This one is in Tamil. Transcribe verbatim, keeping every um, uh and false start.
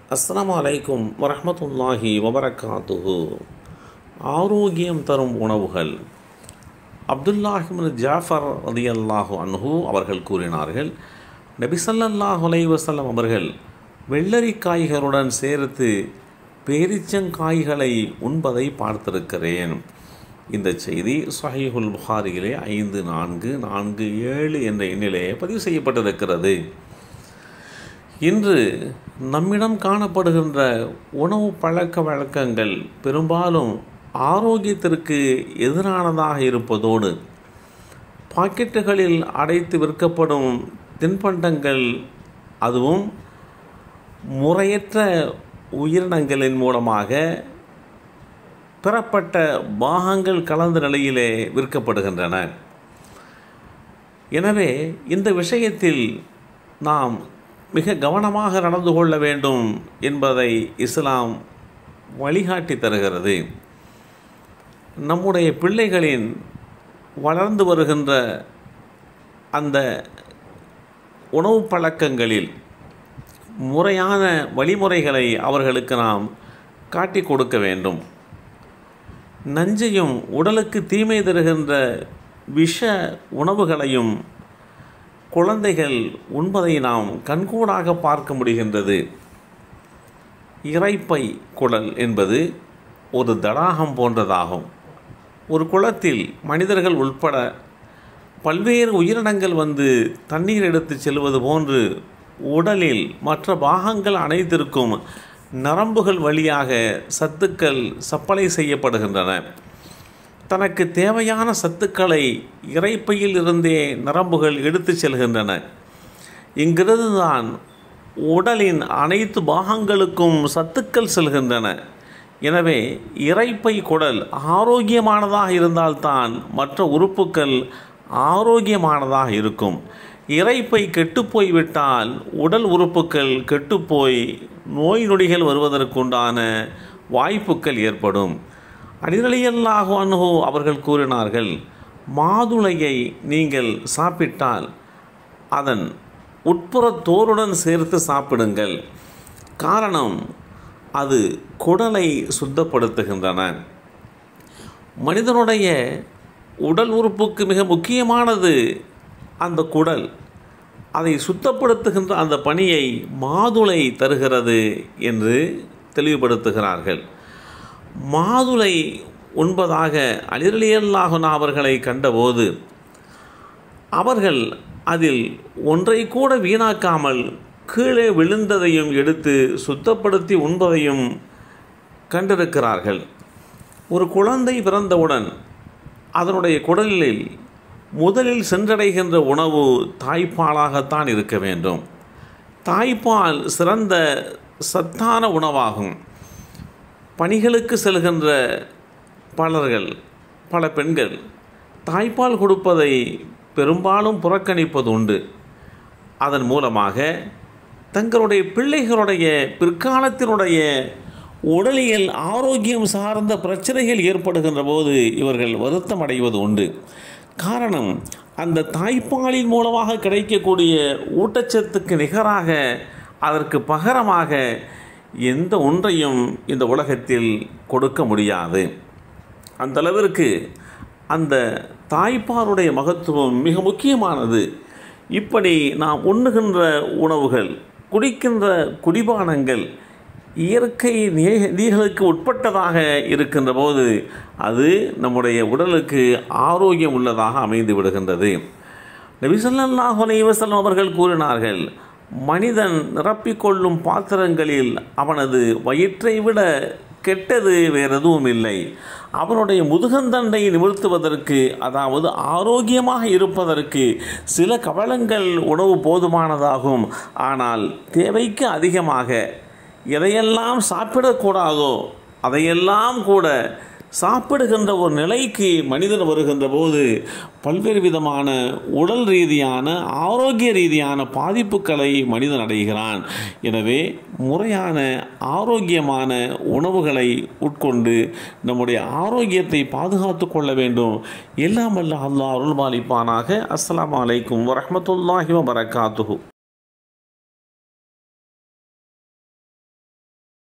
அஸ்ஸலாமு அலைக்கும் வரஹ்மத்துல்லாஹி வபரகாத்துஹு. ஆரோக்கியம் தரும் உணவுகள். அப்துல்லாஹ் இப்னு ஜாஃபர் ரலியல்லாஹு அன்ஹு அவர்கள் கூறினார்கள், நபி ஸல்லல்லாஹு அலைஹி வஸல்லம் அவர்கள் வெள்ளரிக்காய்களுடன் சேர்த்து பேரிச்சங்காய்களை உண்பதை பார்த்திருக்கிறேன். இந்த செய்தி ஸஹீஹுல் புகாரியிலே ஐந்து நான்கு நான்கு ஏழு என்ற எண்ணிலே பதிவு செய்யப்பட்டிருக்கிறது. இன்று நம்மிடம் காணப்படுகின்ற உணவு பழக்க வழக்கங்கள் பெரும்பாலும் ஆரோக்கியத்திற்கு எதிரானதாக இருப்பதோடு, பாக்கெட்டுகளில் அடைத்து விற்கப்படும் தின்பண்டங்கள், அதுவும் முறையற்ற உயிரினங்களின் மூலமாக பெறப்பட்ட பாகங்கள் கலந்த நிலையிலே விற்கப்படுகின்றன. எனவே இந்த விஷயத்தில் நாம் மிக கவனமாக நடந்து கொள்ள வேண்டும் என்பதை இஸ்லாம் வழிகாட்டி தருகிறது. நம்முடைய பிள்ளைகளின் வளர்ந்து வருகின்ற அந்த உணவு பழக்கங்களில் முறையான வழிமுறைகளை அவர்களுக்கு நாம் காட்டி கொடுக்க வேண்டும். நஞ்சையும் உடலுக்கு தீமை தருகின்ற விஷ உணவுகளையும் குழந்தைகள் உண்பதை நாம் கண்கூடாக பார்க்க முடிகின்றது. இரைப்பை குடல் என்பது ஒரு தடாகம் போன்றதாகும். ஒரு குளத்தில் மனிதர்கள் உட்பட பல்வேறு உயிரினங்கள் வந்து தண்ணீர் எடுத்து செல்வது போன்று உடலில் மற்ற பாகங்கள் அனைத்திற்கும் நரம்புகள் வழியாக சத்துக்கள் சப்ளை செய்யப்படுகின்றன. தனக்கு தேவையான சத்துக்களை இரைப்பையில் இருந்தே நரம்புகள் எடுத்து செல்கின்றன. இங்கிருந்து தான் உடலின் அனைத்து பாகங்களுக்கும் சத்துக்கள் செல்கின்றன. எனவே இரைப்பை குடல் ஆரோக்கியமானதாக இருந்தால்தான் மற்ற உறுப்புகள் ஆரோக்கியமானதாக இருக்கும். இரைப்பை கெட்டுப்போய்விட்டால் உடல் உறுப்புகள் கெட்டுப்போய் நோய் நொடிகள் வருவதற்குண்டான வாய்ப்புகள் ஏற்படும். அலி ரலியல்லாஹு அன்ஹு அவர்கள் கூறினார்கள், மாதுளையை நீங்கள் சாப்பிட்டால் அதன் உட்புற தோலுடன் சேர்த்து சாப்பிடுங்கள். காரணம், அது குடலை சுத்தப்படுத்துகின்றன. மனிதனுடைய உடல் உறுப்புக்கு மிக முக்கியமானது அந்த குடல். அதை சுத்தப்படுத்துகின்ற அந்த பணியை மாதுளை தருகிறது என்று தெளிவுபடுத்துகிறார்கள். மாதுளை உண்பதாக அலி ரலியல்லாஹு அன்ஹு அவர்களை கண்டபோது அவர்கள் அதில் ஒன்றை கூட வீணாக்காமல் கீழே விழுந்ததையும் எடுத்து சுத்தப்படுத்தி உண்பதையும் கண்டிருக்கிறார்கள். ஒரு குழந்தை பிறந்தவுடன் அதனுடைய குடலில் முதலில் சென்றடைகின்ற உணவு தாய்ப்பாலாகத்தான் இருக்க வேண்டும். தாய்ப்பால் சிறந்த சத்தான உணவாகும். பணிகளுக்கு செல்கின்ற பலர்கள் பல பெண்கள் தாய்ப்பால் கொடுப்பதை பெரும்பாலும் புறக்கணிப்பது உண்டு. அதன் மூலமாக தங்களுடைய பிள்ளைகளுடைய பிற்காலத்தினுடைய உடலியல் ஆரோக்கியம் சார்ந்த பிரச்சனைகள் ஏற்படுகின்ற போது இவர்கள் வருத்தம் அடைவது உண்டு. காரணம், அந்த தாய்ப்பாலின் மூலமாக கிடைக்கக்கூடிய ஊட்டச்சத்துக்கு நிகராக அதற்கு பகரமாக எந்த ஒன்றையும் இந்த உலகத்தில் கொடுக்க முடியாது. அந்த அளவிற்கு அந்த தாய்ப்பாலுடைய மகத்துவம் மிக முக்கியமானது. இப்படி நாம் உண்ணுகின்ற உணவுகள், குடிக்கின்ற குடிபானங்கள் இயற்கை நீதிகளுக்கு உட்பட்டதாக இருக்கின்ற போது அது நம்முடைய உடலுக்கு ஆரோக்கியம் உள்ளதாக அமைந்து விடுகின்றது. நபி ஸல்லல்லாஹு அலைஹி வஸல்லம் அவர்கள் கூறினார்கள், மனிதன் நிரப்பிக்கொள்ளும் பாத்திரங்களில் அவனது வயிற்றை விட கெட்டது வேறு எதுவும் இல்லை. அவனுடைய முதுகந்தண்டை நிமிர்த்துவதற்கு, அதாவது ஆரோக்கியமாக இருப்பதற்கு சில கவளங்கள் உணவு போதுமானதாகும். ஆனால் தேவைக்கு அதிகமாக எதையெல்லாம் சாப்பிடக்கூடாதோ அதையெல்லாம் கூட சாப்பிடுகின்ற ஒரு நிலைக்கு மனிதன் வருகின்ற போது பல்வேறு விதமான உடல் ரீதியான ஆரோக்கிய ரீதியான பாதிப்புகளை மனிதன் அடைகிறான். எனவே முறையான ஆரோக்கியமான உணவுகளை உட்கொண்டு நம்முடைய ஆரோக்கியத்தை பாதுகாத்து கொள்ள வேண்டும். எல்லாம் வல்ல அல்லாஹ் அருள்பாலிப்பானாக. அஸ்ஸலாமு அலைக்கும் வரஹ்மத்துல்லாஹி வபரகாத்துஹு.